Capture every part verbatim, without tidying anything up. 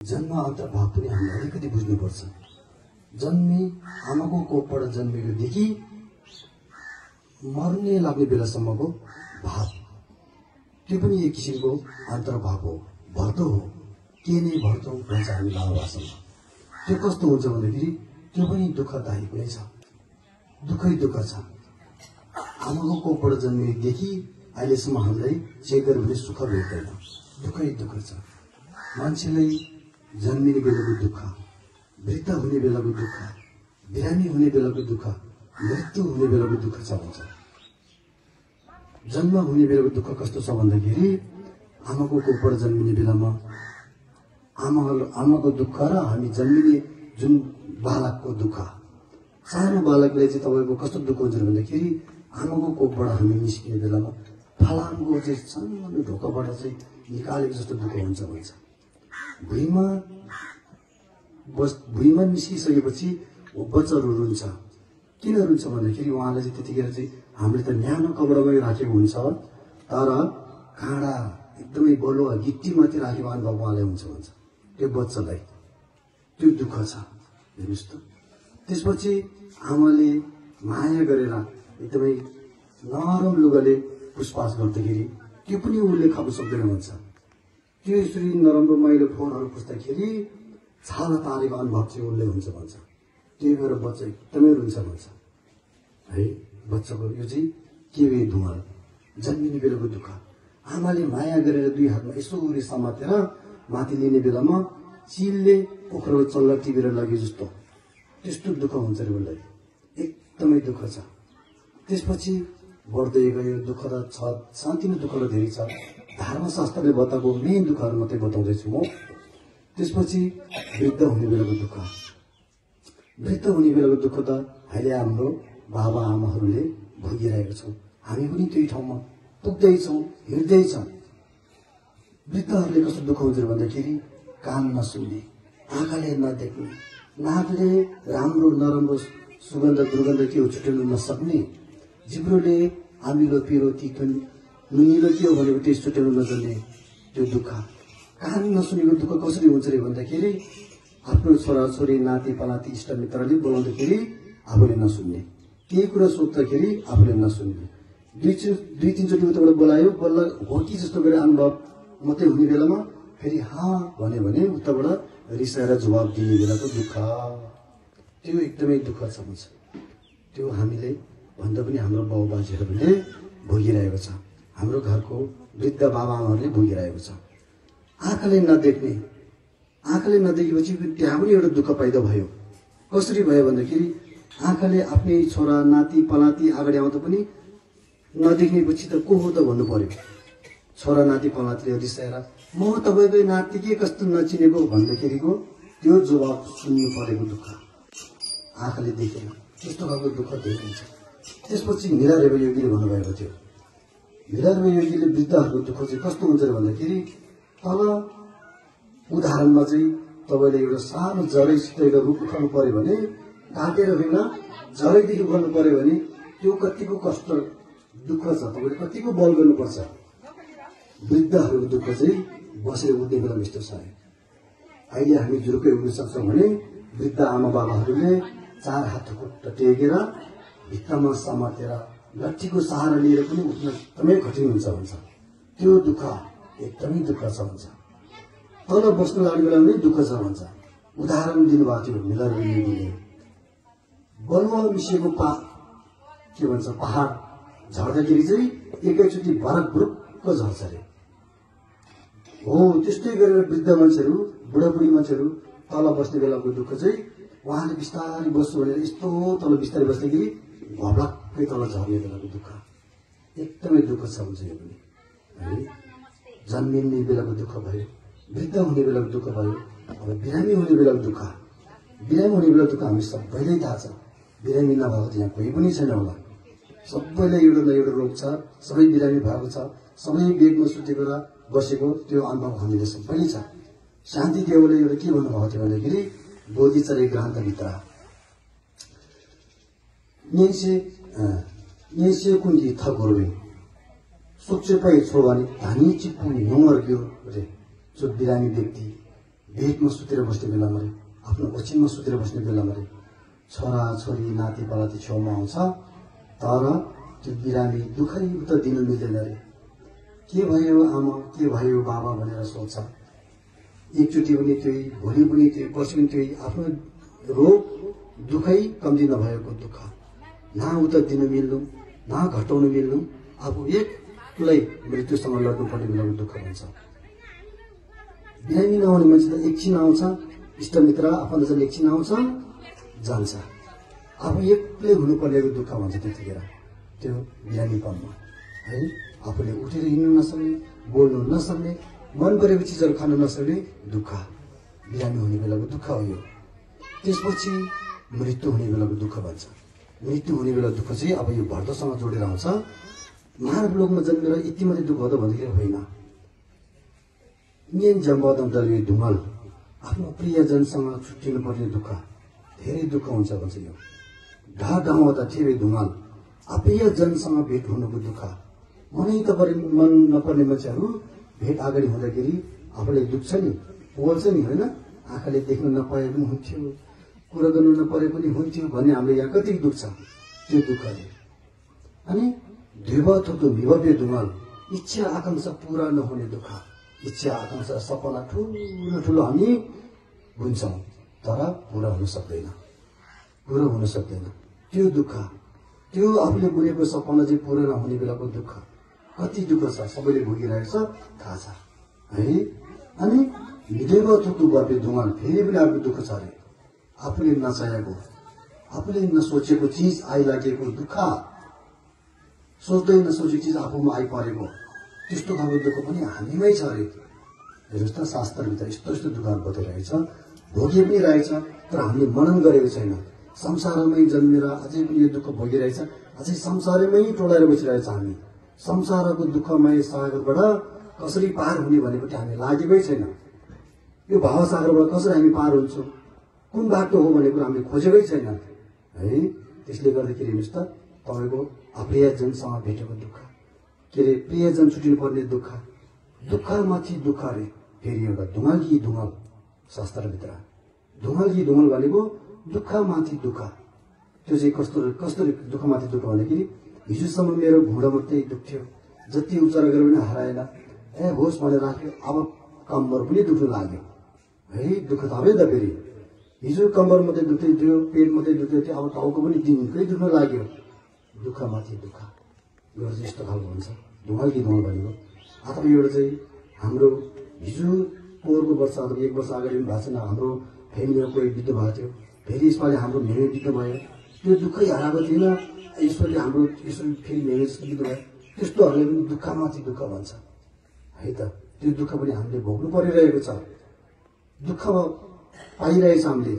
जन्म अन्तर्भाव पनि हामीले अलिकति बुझ्नुपर्छ। जन्मी आमाको कोखबाट जन्मेकोदेखि मर्ने लाग्ने बेलासम्मको भाव, त्यो पनि एक किसिमको अन्तर्भाव हो, भर्तो हो। के नै भर्तो भन्छ हामी बाबा भाषामा। त्यो कस्तो हुन्छ भन्दाखेरि त्यो पनि दुःखदायी नै छ, दुःखै दुःख छ। आमाको कोखबाट जन्मेदेखि अहिलेसम्म हामीलाई चेक गऱ्यो भने सुख भेट्दैन, दुःखै दुःख छ। मान्छेलाई जन्मिने बेलाको दुःख, वृद्ध हुने बेलाको दुःख, बिरामी हुने बेलाको दुःख, मृत्यु हुने बेलाको दुःख छ भन्छ। जन्म हुने बेलाको दुःख कस्तो छ भन्दाखेरि आमाको कोखबाट जन्मिने बेलामा आमा आमाको दुःख र हामी जन्मिने जुन बालकको दुःख, सानो बालकलाई चाहिँ तपाईँको कस्तो दुःख हुन्छ भन्दाखेरि आमाको कोखबाट हामी निस्किने बेलामा फलामको चाहिँ सानो ढोकाबाट चाहिँ निकालेको जस्तो दुःख हुन्छ भन्छ। भुइँमा बस भुइँमा निस्किसकेपछि बच्चाहरू रुन्छ। किन रुन्छ भन्दाखेरि उहाँलाई चाहिँ त्यतिखेर चाहिँ हामीले त न्यानो कपडामै राखेको हुन्छ, तर काँडा एकदमै बलुवा गिट्टीमाथि राखेको अनुभव उहाँलाई हुन्छ भन्छ। त्यो बच्चालाई त्यो दुःख छ, हेर्नुहोस् त। त्यसपछि आमाले माया गरेर एकदमै नरम लुगाले पुछपाछ गर्दाखेरि त्यो पनि उसले खानु सक्दैन भन्छ। त्यो यसरी नराम्रो मैलो फोहोरहरू पुस्दाखेरि छाला तारेको अनुभव चाहिँ उसले हुन्छ भन्छ। त्यही भएर बच्चा एकदमै रुन्छ भन्छ है। बच्चाको यो चाहिँ के वे धुमाल जन्मिने बेलाको दुःख। आमाले माया गरेर दुई हातमा यसो उरी समातेर माथि लिने बेलामा चिलले पोखरो चल्ला टिपेर लगे जस्तो त्यस्तो दुःख हुन्छ रे उसलाई, एकदमै दुःख छ। त्यसपछि बढ्दै गयो दुःख त छ, सानोतिनो दुःख त धेरै छ। धर्मशास्त्रले बताएको मेन दुःखहरू मात्रै बताउँदैछु म। त्यसपछि वृद्ध हुने बेलाको दुःख। वृद्ध हुने बेलाको दुःख त अहिले हाम्रो बाबा आमाहरूले भोगिरहेको छौँ, हामी पनि त्यही ठाउँमा पुग्दैछौँ, हिँड्दैछौँ। वृद्धहरूले कस्तो दुःख हुन्छ भन्दाखेरि कान नसुन्ने, आँखाले नदेख्ने, नाकले राम्रो नराम्रो सुगन्ध दुर्गन्ध के हो छुट्याउन नसक्ने, जिब्रोले अमिलो पिरो तितो नुनिलो के हो भनेको टेस्ट छुट्याउन नजान्ने त्यो दुःख। कान नसुनेको दुःख कसरी हुन्छ रे भन्दाखेरि आफ्नो छोराछोरी नाति पनाति इष्टमित्रले बोलाउँदाखेरि आफूले नसुन्ने, केही कुरा सोध्दाखेरि आफूले नसुन्ने, दुई दुई तिनचोटि उताबाट बोलायो बल्ल हो कि जस्तो गरेर अनुभव मात्रै हुने बेलामा फेरि हाँ भन्यो भने उताबाट रिसाएर जवाब दिने बेलाको दुःख, त्यो एकदमै दुःख छ भन्छ। त्यो हामीले भन्दा पनि हाम्रो बाउ बाजेहरूले भोगिरहेको छ, हाम्रो घरको वृद्ध बाबाआमाहरूले भोगिरहेको छ। आँखाले नदेख्ने, आँखाले नदेखेपछि त्यहाँ पनि एउटा दुःख पैदा भयो। कसरी भयो भन्दाखेरि आँखाले आफ्नै छोरा नाति पनाति अगाडि आउँदा पनि नदेख्नेपछि त को हो त भन्नु पर्यो। छोरा नाति पनातिले रिसाएर म तपाईँकै नाति के कस्तो नचिनेको भन्दाखेरिको त्यो जवाब सुन्नु परेको दुःख आँखाले देखेन, त्यस्तो खालको दुःख देखिन्छ। त्यसपछि मीरा रेवा योगीले भन्नुभएको थियो, मीरा रेवा योगीले वृद्धहरूको दुःख चाहिँ कस्तो हुन्छ भन्दाखेरि तल उदाहरणमा चाहिँ तपाईँले एउटा सानो जरैसित एउटा रुख उठाउनु पर्यो भने काटेर होइन जरैदेखि गर्नु पर्यो भने त्यो कतिको कष्ट दुःख छ, तपाईँले कतिको बल गर्नुपर्छ। वृद्धहरूको दुःख चाहिँ बसेर उठ्ने बेला यस्तो छ। अहिले हामी जुरुकै उठ्न सक्छौँ भने वृद्ध आमा बाबाहरूले चार हात खुट्टा टेकेर भित्तामा समातेर लट्ठीको सहारा लिएर पनि उठ्न एकदमै कठिन हुन्छ भन्छ। त्यो दुःख एकदमै दुःख छ भन्छ। तल बस्नु लाग्ने बेला पनि दुःख छ भन्छ। उदाहरण दिनुभएको थियो मीरा रेवा योगीले। बलुवा मिसिएको पा के भन्छ पहाड झर्दाखेरि चाहिँ एकैचोटि बरफ बुरुक्क झर्छ अरे हो। त्यस्तै गरेर वृद्ध मान्छेहरू बुढाबुढी मान्छेहरू तल बस्ने बेलाको दुःख चाहिँ उहाँले बिस्तारै बस्छु भनेर यस्तो तल बिस्तारै बस्दाखेरि भब्लक्कै तल झर्ने बेलाको दुःख एकदमै दुःख छ हुन्छ। यो पनि है जन्मिने बेलाको दुःख भयो, वृद्ध हुने बेलाको दुःख भयो, अब बिरामी हुने बेलाको दुःख। बिरामी हुने बेलाको दुःख हामी सबैलाई थाहा छ। बिरामी नभएको त यहाँ कोही पनि छैन होला, सबैलाई एउटा न एउटा रोग छ, सबै बिरामी भएको छ, सबै बेडमा सुतेको र बसेको त्यो अनुभव हामीले सबैले छ। शान्ति देवले एउटा के भन्नुभएको थियो भन्दाखेरि बोधिचर्य ग्रन्थभित्र नेसे नेसे कुन्जी थगोर्वे सोचे पाइ छोवानी धानी चिप्पुनी नमर्ग्यो रे जो बिरामी व्यक्ति भेटमा सुतेर बस्ने बेलामा रे, आफ्नो ओछिनमा सुतेर बस्ने बेलामा रे छोरा छोरी नाति पालाती छेउमा आउँछ, तर त्यो बिरामी दुःखै उता दिनु मिल्दैन रे। के भयो आमा, के भयो बाबा भनेर सोध्छ। एकचोटि पनि त्यही, भोलि पनि त्यही, पर्सि पनि त्यही, आफ्नो रोग दुःखै कम्ती नभएको दुःख, न उता दिनु मिल्नु, न घटाउनु मिल्नु, आफू एक्लै मृत्युसँग लड्नुपर्ने बेलाको दुःख हुन्छ। बिरामी नआउने मान्छे त एकछिन आउँछ, इष्टमित्र आफन्तजन एकछिन आउँछ जान्छ, आफू एक्लै हुनुपर्नेको दुःख भन्छ त्यतिखेर त्यो बिरामीपनमा है। आफूले उठेर हिँड्नु नसक्ने, बोल्नु नसक्ने, मन परेको चिजहरू खान नसक्ने दुःख बिरामी हुने बेलाको दुःख हो यो। त्यसपछि मृत्यु हुने बेलाको दुःख भन्छ। मृत्यु हुने बेला दुःख चाहिँ अब यो भर्दसँग जोडेर आउँछ। मानव लोकमा जन्मेर यति मात्रै दुःख हो त भन्दाखेरि होइन। मेन जम्बदम दलवे ढुङ्गल आफ्नो प्रियजनसँग छुट्टिनु पर्ने दुःख धेरै दुःख हुन्छ भन्छ यो। ढा ढाउँदा थिए ढुङ्गल आप्रियजनसँग भेट हुनुको दुःख। मनै त मन नपर्ने मान्छेहरू भेट अगाडि हुँदाखेरि आफूलाई दुख्छ नि, बोल्छ नि होइन, आँखाले देख्नु नपाए पनि हुन्थ्यो, कुरा गर्नु नपरे पनि हुन्थ्यो भन्ने हामीले यहाँ कति दुख्छ त्यो दुःखले। अनि ध्रुव थुतो विभव्य ढुङ्गल इच्छा आकांक्षा पूरा नहुने दुःख। इच्छा आकांक्षा सपना ठुलो ठुलो हामी बुन्छौँ तर पूरा हुन सक्दैन, पूरा हुन सक्दैन त्यो दुःख। त्यो आफूले बुनेको सपना चाहिँ पूरा नहुने बेलाको दुःख कति दुःख छ, सबैले भोगिरहेको छ थाहा छ है। अनि विदेव थुतु बर्फे ढुङ्गल फेरि पनि अर्को दुःख छ अरे। आफूले नचाहेको, आफूले नसोचेको चिज आइलागेको दुःख, सोच्दै नसोचेको चिज आफूमा आइपरेको त्यस्तो खालको दुःख पनि हामीमै छ अरे। हेर्नुहोस् त शास्त्रभित्र यस्तो यस्तो दुःखहरू बताइरहेछ, भोगे पनि रहेछ तर हामीले मनन गरेको छैन। संसारमै जन्मेर अझै पनि यो दुःख भोगिरहेछ, अझै संसारमै टोलाएर बसिरहेछ हामी। संसारको दुःखमय सागरबाट कसरी पार हुने भनेपट्टि हामी लागेकै छैन। यो भावसागरबाट कसरी हामी पार हुन्छौँ, कुन बाटो हो भन्ने कुरा हामीले खोजेकै छैन है। त्यसले गर्दाखेरि हेर्नुहोस् त तपाईँको अप्रियजनसँग भेटेको दुःख, के अरे प्रियजन छुटिनु पर्ने दुःख, दुःखमाथि दुःख अरे। फेरि एउटा ढुङ्गलगी ढुङ्गल शास्त्रभित्र, ढुङ्गलगी ढुङ्गल भनेको दुःखमाथि दुःख। त्यो चाहिँ कस्तो कस्तो दुःखमाथि दुःख भन्दाखेरि हिजोसम्म मेरो घुँडा मात्रै दुख्थ्यो, जति उपचार गरेर पनि हराएन, ए होस् भनेर राख्यो, अब कम्बर पनि दुख्नु लाग्यो है। दुःख त अब त फेरि हिजो कम्बर मात्रै दुख्दै थियो, पेट मात्रै दुख्दै थियो, अब टाउको पनि दिनकै दुख्न लाग्यो। दुःखमाथि दुःख यो चाहिँ यस्तो खालको हुन्छ ढुङ्गलगी ढुङ्गल भनेको। अथवा एउटा चाहिँ हाम्रो हिजो पोहोरको वर्ष अथवा एक वर्ष अगाडि पनि भएको छैन, हाम्रो फ्यामिलीमा कोही बित्नु भएको थियो, फेरि यसपालि हाम्रो मेमे बित्नु भयो, त्यो दुःखै हराएको थिएन, यसपालि हाम्रो यसरी फेरि मेमे बित्नु भयो। त्यस्तोहरूले पनि दुःखमाथि दुःख भन्छ है त। त्यो दुःख पनि हामीले भोग्नु परिरहेको छ, दुःख पाइरहेछ हामीले।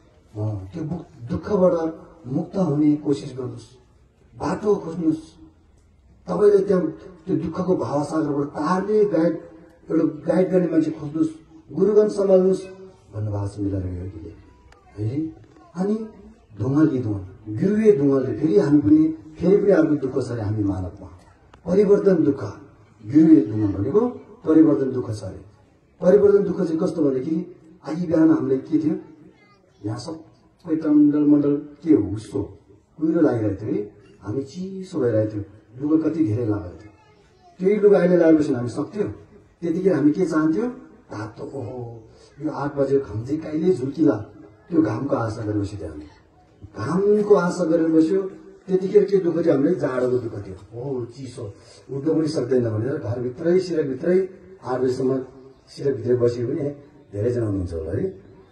त्यो दुःखबाट मुक्त हुने कोसिस गर्नुहोस्, बाटो खोज्नुहोस्। तपाईँले त्यहाँ त्यो दुःखको भावसागरबाट तार्ने गाइड, एउटा गाइड गर्ने मान्छे खोज्नुहोस्, गुरुगण सम्हाल्नुहोस् भन्नुभएको छ मिलाइरहेकोले है। अनि ढुङ्गलगी ढुङ्गल, गिरुवे ढुङ्गलले फेरि हामी पनि फेरि पनि अर्को दुःख छ अरे हामी मानवमा, परिवर्तन दुःख। गिरुवे ढुङ्गल भनेको परिवर्तन दुःख छ अरे। परिवर्तन दुःख चाहिँ कस्तो भनेदेखि अघि बिहान हामीलाई के थियो, यहाँ सबै टन्डल मण्डल के हो हुस्सो कुहिरो लागिरहेको थियो है, हामी चिसो भइरहेको थियो, लुगा कति धेरै लगाएको थियो। त्यही लुगा अहिले लगाएपछि हामी सक्थ्यो, त्यतिखेर हामी के चाहन्थ्यो, तातो, ओहो यो आठ बजेको घाम चाहिँ कहिले झुल्किला, त्यो घामको आशा गरेर बस्यो थियो हामी, घामको आशा गरेर बस्यो। त्यतिखेर त्यो दुःख थियो हामीलाई जाडोको दुःख थियो, हो चिसो उठ्नु पनि सक्दैन भनेर घरभित्रै सिरकभित्रै आठ बजीसम्म सिरकभित्रै बस्यो भने धेरैजना हुनुहुन्छ होला है,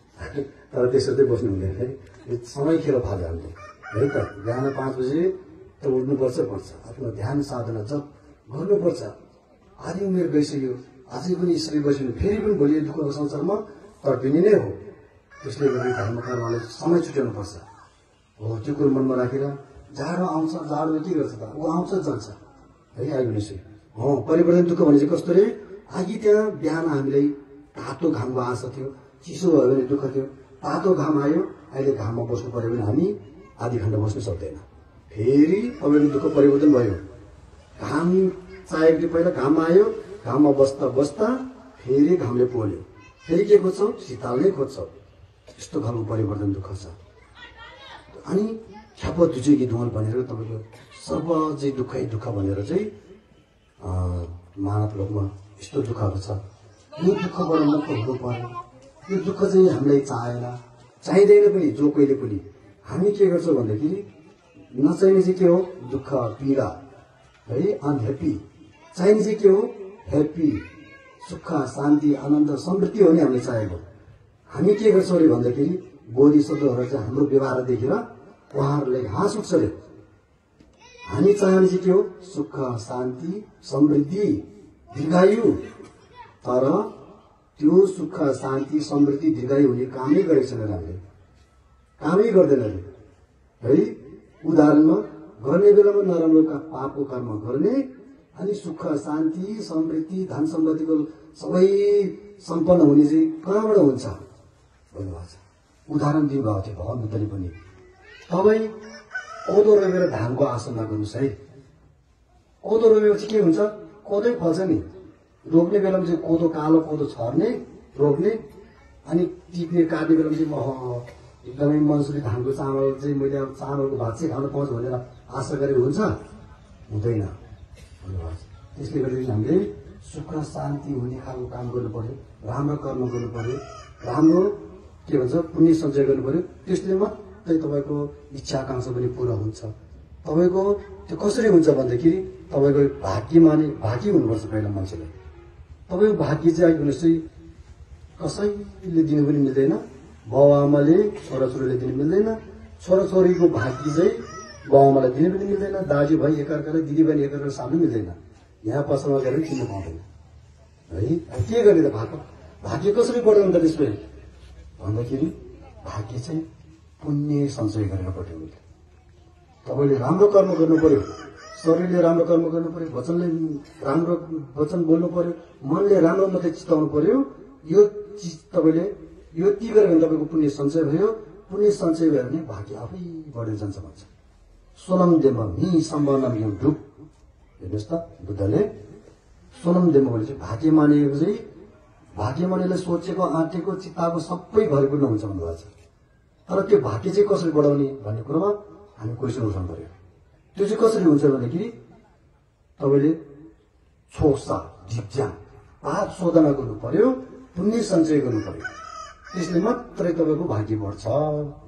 तर त्यसो चाहिँ बस्नु हुँदैन है। यो समय खेर फाल्यो हामीले है त। बिहान पाँच बजे त उठ्नुपर्छ पर्छ, आफ्नो ध्यान साधना जप गर्नुपर्छ। आधी उमेर गइसक्यो, अझै पनि यसरी बस्यो भने फेरि पनि भोलि दुःखको संसारमा तर्पिने नै हो। त्यसले गर्दा धर्म कर्मलाई समय छुट्याउनुपर्छ हो। त्यो कुरो मनमा राखेर जाडो आउँछ, जाडोले के गर्छ त, ऊ आउँछ जान्छ है। आइरहेछ हो परिवर्तन दुःख भने चाहिँ कस्तो रे, अघि त्यहाँ बिहान हामीलाई तातो घामको आशा थियो, चिसो भयो भने दुःख थियो, तातो घाम आयो, अहिले घाममा बस्नु पर्यो भने हामी आधी घन्टा बस्नु सक्दैन। फेरि तपाईँको दुःख परिवर्तन भयो, घाम चाहेको थियो पहिला, घाम आयो, घाममा बस्दा बस्दा फेरि घामले पोल्यो, फेरि के खोज्छौँ शीतल नै खोज्छौँ यस्तो खालको परिवर्तन दुःख छ अनि ख्याप दुजे कि धुमल भनेर तपाईँको सर्व चाहिँ दुःखै दुःख भनेर चाहिँ मानव लोकमा यस्तो दुःखहरू छ यो दुःखबाट मुक्त हुनु पर्यो यो दुःख चाहिँ हामीलाई चाहेन चाहिँदैन पनि जो कहिले पनि हामी के गर्छौँ भन्दाखेरि नचाहिने चाहिँ के हो दुःख पीडा है अनह्याप्पी चाहिने चाहिँ के हो ह्याप्पी सुख शान्ति आनन्द समृद्धि हो नि हामीले चाहेको हामी के गर्छौँ अरे भन्दाखेरि बोधी शब्दहरू चाहिँ हाम्रो व्यवहार देखेर उहाँहरूलाई हाँस उठ्छ अरे हामी चाहने चाहिँ के हो सुख शान्ति समृद्धि दीर्घायु तर त्यो सुख शान्ति समृद्धि दीर्घायु हुने कामै गरेको छैन हामीले कामै गर्दैन अरे है उदाहरणमा गर्ने बेलामा नराम्रो पापको कर्म गर्ने अनि सुख शान्ति समृद्धि धन सम्पत्तिको सबै सम्पन्न हुने चाहिँ कहाँबाट हुन्छ भन्नुभएको छ उदाहरण दिनुभएको थियो भगवान् बुद्धले पनि तपाईँ कोदो रोपेर धानको आशा नगर्नुहोस् है कोदो रोपेपछि के हुन्छ कोदै फल्छ नि रोप्ने बेलामा चाहिँ कोदो कालो कोदो छर्ने रोप्ने अनि टिप्ने काट्ने बेलामा चाहिँ म एकदमै मनसुरी धानको चामल चाहिँ मैले अब चामलको भात चाहिँ खान पाउँछु भनेर आशा गरेर हुन्छ हुँदैन त्यसले गर्दाखेरि हामीले सुख शान्ति हुने खालको काम गर्नु पर्यो राम्रो कर्म गर्नु पर्यो राम्रो के भन्छ पुण्य सञ्चय गर्नु पर्यो त्यसले मात्रै तपाईँको इच्छा आकाङ्क्षा पनि पुरा हुन्छ तपाईँको त्यो कसरी हुन्छ भन्दाखेरि तपाईँको भाग्य माने भाग्य हुनुपर्छ पहिला मान्छेलाई तपाईँको भाग्य चाहिँ आइपुग्नुहोस् चाहिँ कसैले दिनु पनि मिल्दैन बाउ आमाले छोराछोरीले दिनु मिल्दैन छोराछोरीको भाग्य चाहिँ बाउ आमालाई दिनु पनि मिल्दैन दाजुभाइ एकअर्कालाई दिदीबहिनी एकअर्कालाई साम्नु मिल्दैन यहाँ पसलमा गएर किन्नु पाउँदैन है के गर्ने त भाग्य भाग्य कसरी बढ्दैन त त्यसले भन्दाखेरि भाग्य चाहिँ पुण्य सञ्चय गरेर बढ्यो तपाईँले राम्रो कर्म गर्नु पर्यो शरीरले राम्रो कर्म गर्नु पर्यो वचनले राम्रो वचन बोल्नु पर्यो मनले राम्रो मात्रै चिताउनु पर्यो यो चिज तपाईँले यो ती गऱ्यो भने तपाईँको पुण्य सञ्चय भयो पुण्य सञ्चय भयो भने भाग्य आफै बढेर जान्छ भन्छ सोनम देम मि सम्बन्धम यम ढुक हेर्नुहोस् त बुद्धले सोनम देम भने चाहिँ भाग्य मानेको चाहिँ भाग्य मानेले सोचेको आँटेको चित्ताको सबै भरिपूर्ण हुन्छ भन्नुभएको छ तर त्यो भाग्य चाहिँ कसरी बढाउने भन्ने कुरोमा हामी क्वेसन उठाउनु पर्यो त्यो चाहिँ कसरी हुन्छ भन्दाखेरि तपाईँले छोक्सा झिप्झ्याङ पाप शोधना गर्नु पर्यो पुण्य सञ्चय गर्नु पर्यो त्यसले मात्रै तपाईँको भाग्य बढ्छ